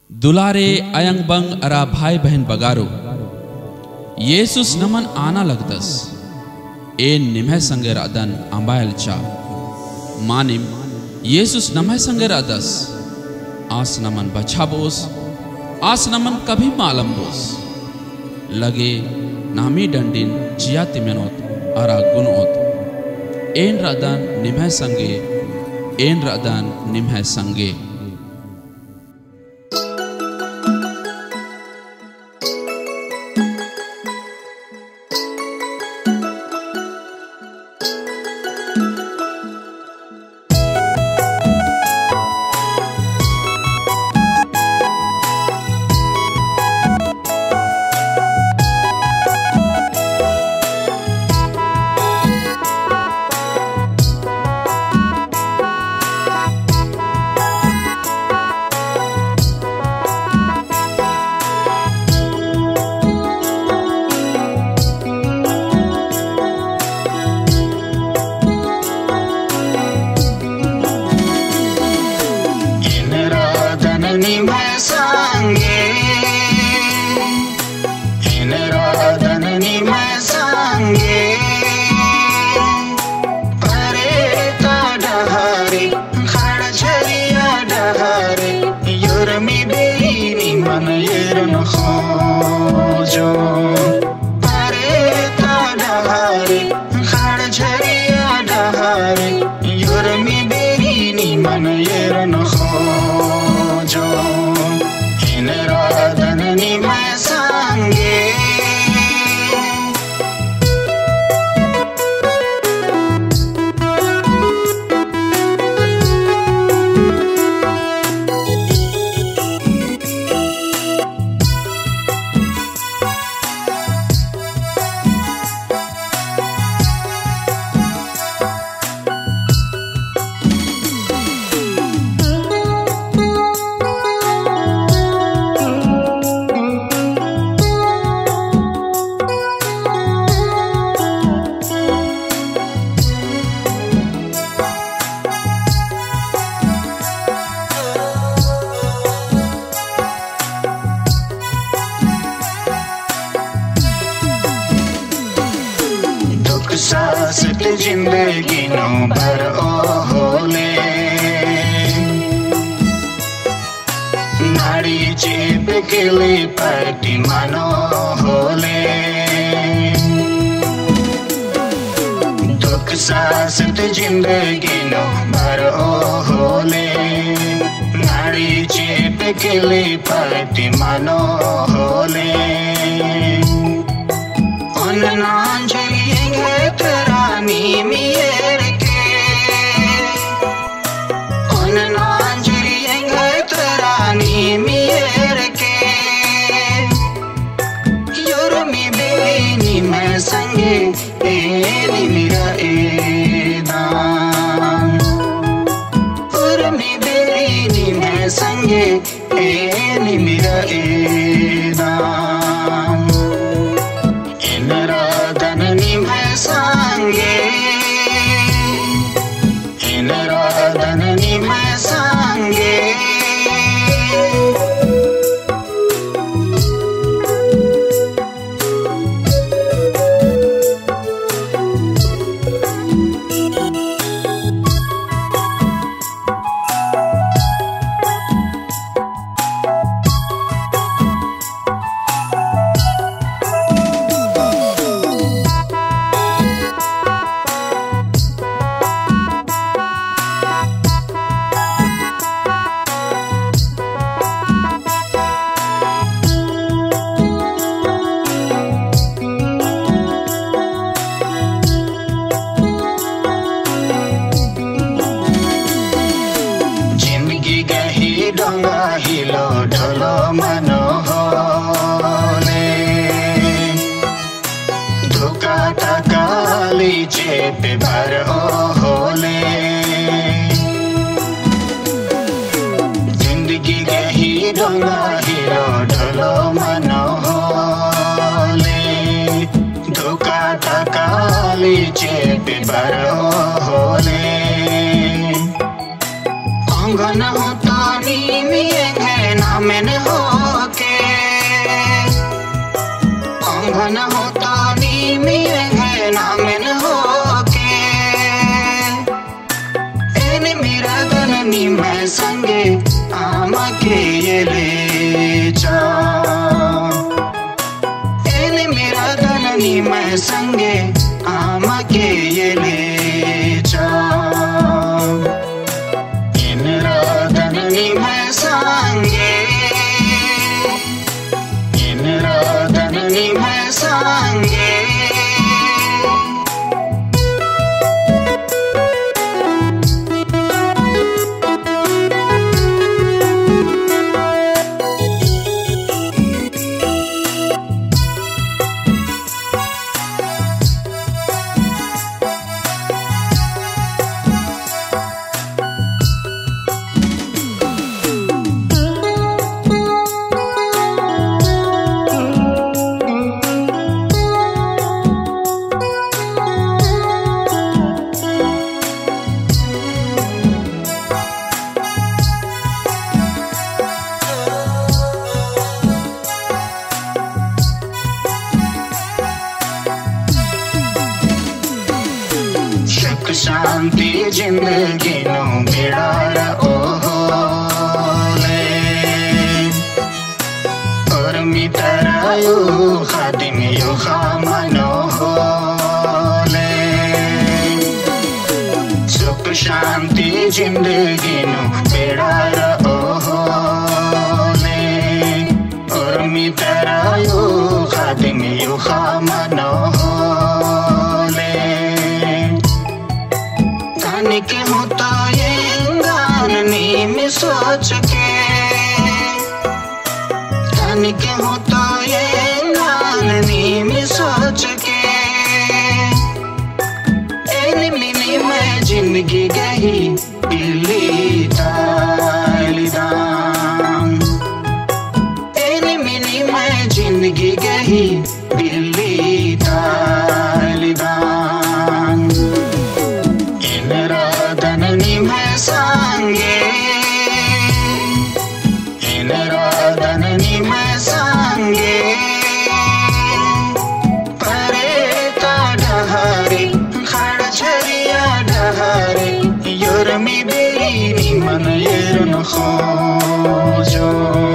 दुलारे अयंग बंग अरा भाई बहन बगारो येसुस नमन आना लगदस ए निमह संगर अदन अंबायल चा मानिम येसुस नमह संगर अदस आस नमन बचा बोस आस नमन कभी मालम बोस लगे नामी डंडिन जिया तिमेनोत अरा गुनोत एन रदन निमह संगे एन रदन निमह संगे जिंदगी नो भर ओ होले नाड़ी चेप केले पटी मनो होले दुख सासत जिंदगी नो भर ओ होले नाड़ी चेप केले पटी मनो होले उन नांजलिएंगे तरानी मियर के उन नांजलिएंगे तरानी मियर के योरमी बेनी मैं संगे एनी मेरा एदान योरमी बेनी मैं संगे एनी मेरा एदान संगे इन राधननी मैं संगे डोंगा हिलो ढोलो मनो होले धोखा थकाली चेपे भर ओ होले जिंदगी गही डोंगा हिलो ढोलो मनो होले धोखा थकाली चेपे भर ओ होले अंगन होता नी मियेंगे ना मैंने के ये ले जा एने मेरा दननी मैं संगे आमा के ये ले जा इन राधननी मैं संगे इन राधननी मैं संगे शांति जिंदगी नो बेड़ा ओले और मितरायु खादिम यु खामनो होले सुख शांति जिंदगी नो बेड़ा ओले और मितरायु खादिम यु खामनो के होता ये गाननी में सोच के के होता ये गाननी में सोच के एनी मिनी मैं जिंदगी गई दिल्ली दाम एनी मिनी मैं जिंदगी गई दिल्ली दाम राधननी मैं संगे इन राधननी मैं संगे परे ता डहारी खड़ छरिया डहारी योरमी बेरी मन येरन खोजो